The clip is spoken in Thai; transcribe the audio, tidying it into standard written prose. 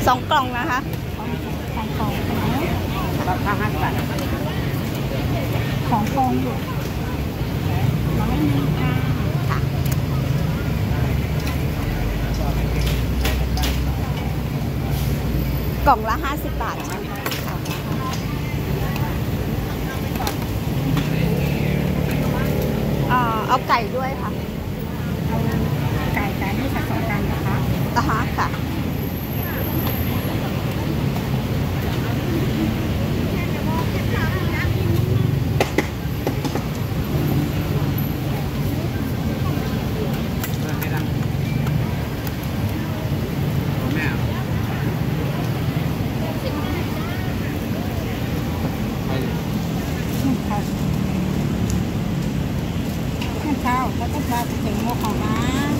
2 กล่องนะคะ 2 กล่องราคา50 บาท 2 กล่องอยู่100 ค่ะกล่องละ50 บาทใช่ไหมเอาไก่ด้วยค่ะเอาไก่ที่ผสมกันนะคะค่ะเช้าแล้วก็มาถึงโมของร้าน